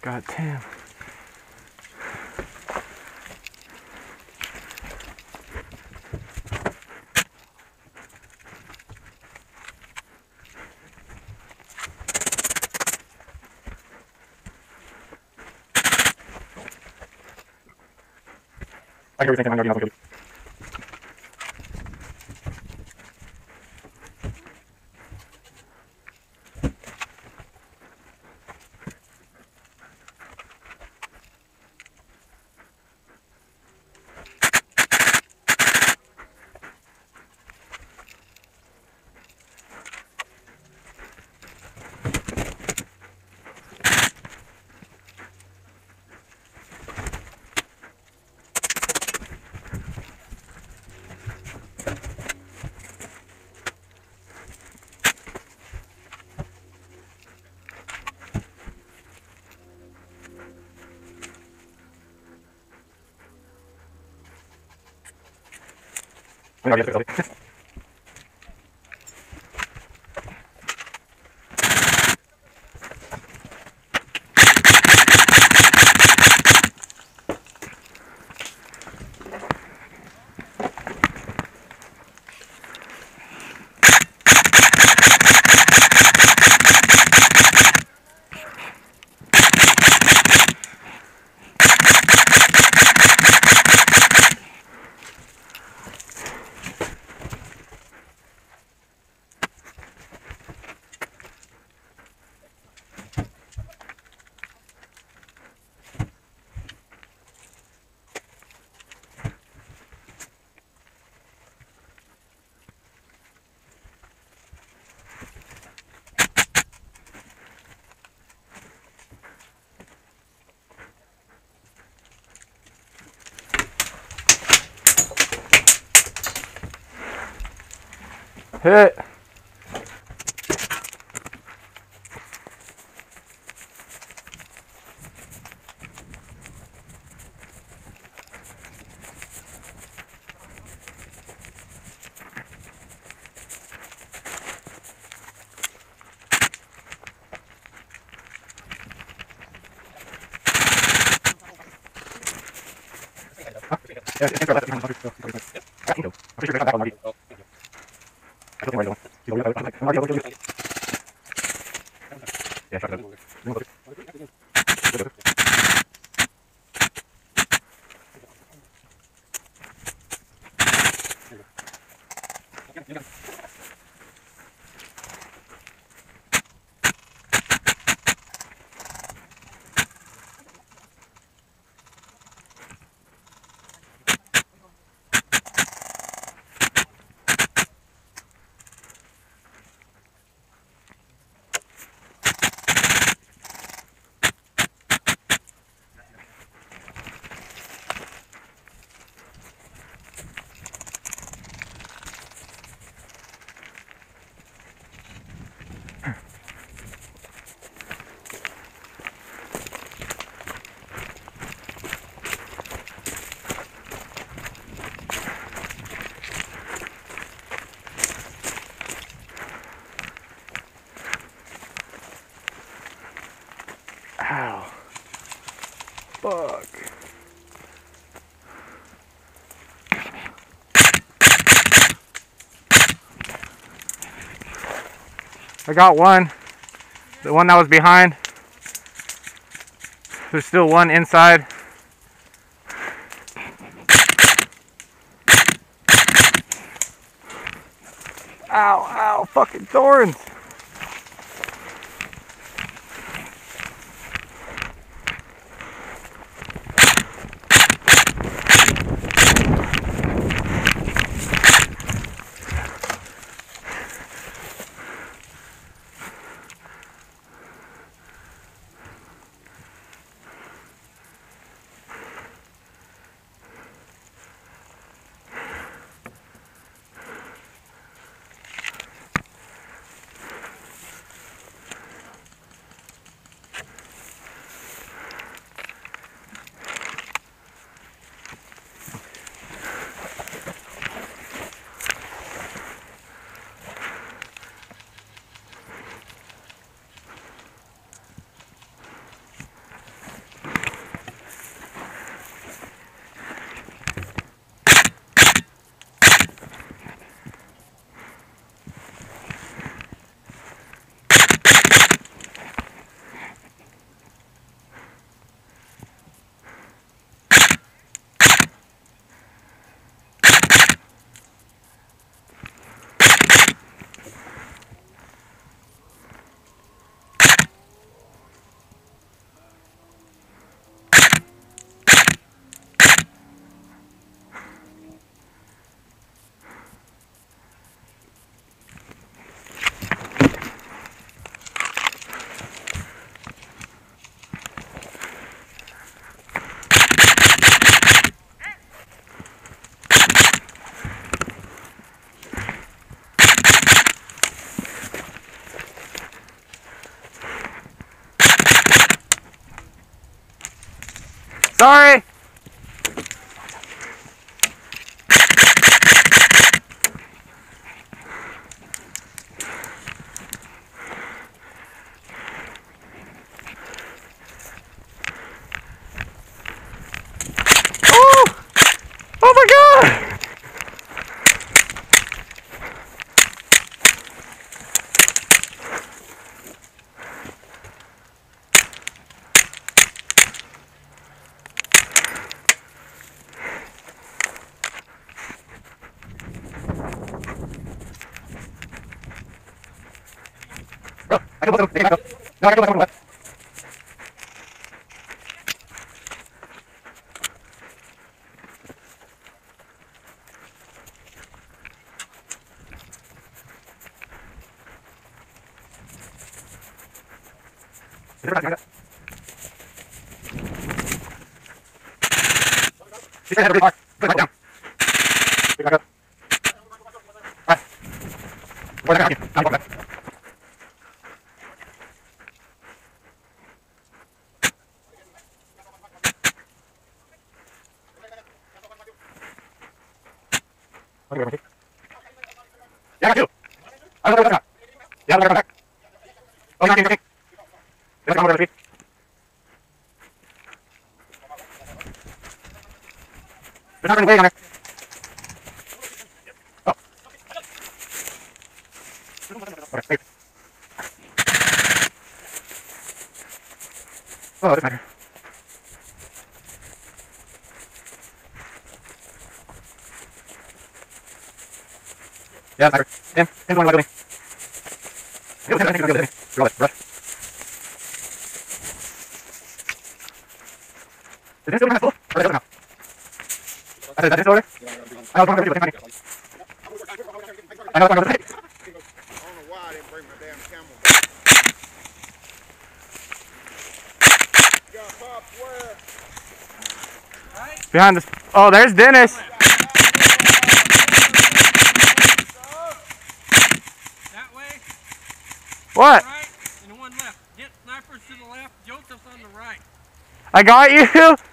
God damn. I hear you thinking I'm gonna be hit. Yeah, it's right. I'm pretty sure they come back on Marty. I don't think right now. Yeah, shut it up. Ow. Fuck. I got one. The one that was behind. There's still one inside. Ow, ow, fucking thorns. Sorry. Oh! Oh my God! Bro, I can both of them. No, I can both of them left. Is there a back? She's gonna have a really hard. Put it down. Pick back up. Alright. Or back again. Now you back. Yeah, I got two. I don't know what's not. Yeah, I'm gonna come back. Oh, you're not getting let's come over to the street. There's not really weighing on there. Oh. Okay, wait. Oh, this matter. Yeah, that's matter. Tim, Tim's going to building. I think he's going to building. Roll it, brush. Is this still kind of full? Or is it now? Is that this order? I know it's going to do it. I know it's going to do it. I don't know why I didn't bring my damn camel. You got Pop where? Behind this. Oh, there's Dennis. That way. What? Right and one left. Get snipers to the left. Joseph's on the right. I got you.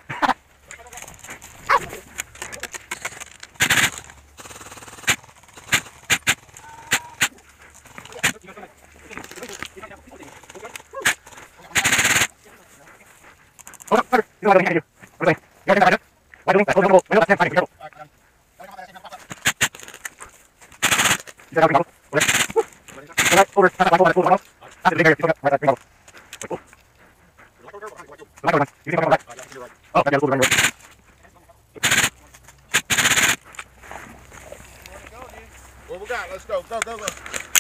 Hold up, you know what I do. What are you doing? Why doing that? Hold on, wait, that's 10, careful. You said I'll over. Over, that's like over. That's the big area. You got right, bring over. Wait, oh. The micro ones. You see the micro right? Oh, that got a little bit right. What we got? Let's go. Go, go, go.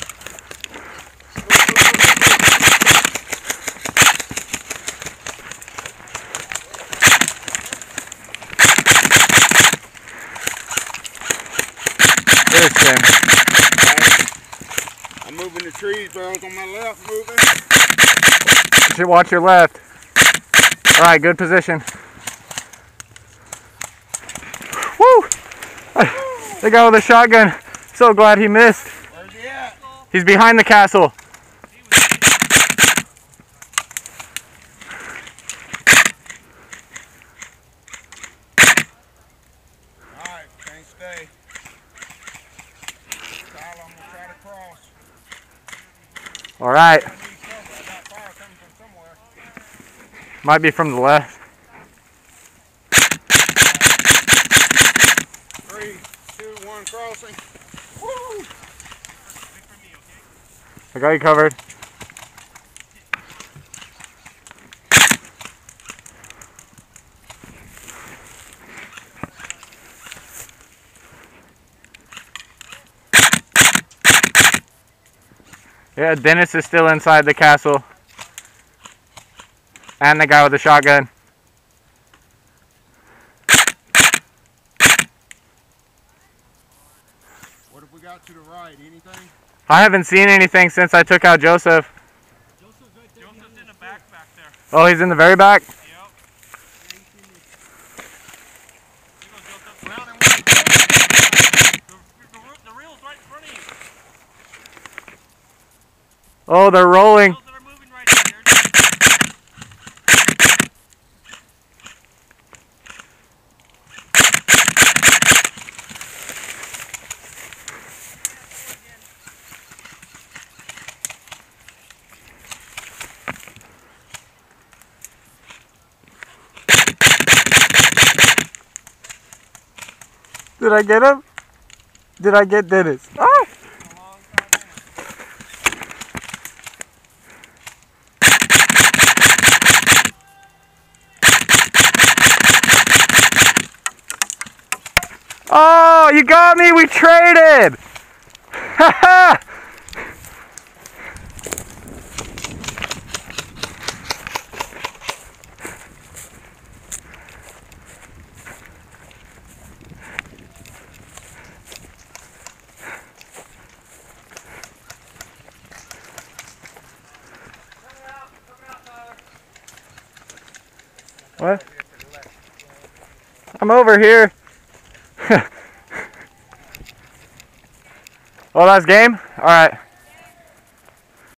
There's Tim. I'm moving the trees, barrels on my left, moving. You should watch your left. Alright, good position. Woo! The guy with the shotgun. So glad he missed. Where's he at? He's behind the castle. Alright, can't stay. Kyle, I'm gonna try to cross. Alright. I need cover. I got fire coming from somewhere. Might be from the left. 3, 2, 1, crossing. Woo! I got you covered. Yeah, Dennis is still inside the castle. And the guy with the shotgun. What have we got to the right? Anything? I haven't seen anything since I took out Joseph. Joseph's in the back there. Oh, he's in the very back? Yep. Here you go, Joseph. Round and one. The reel's right in front of you. Oh, they're rolling. Reels that are moving right there. Did I get him? Did I get Dennis? Ah! Oh, you got me. We traded. Ha What? I'm over here. Oh, that's game? All right.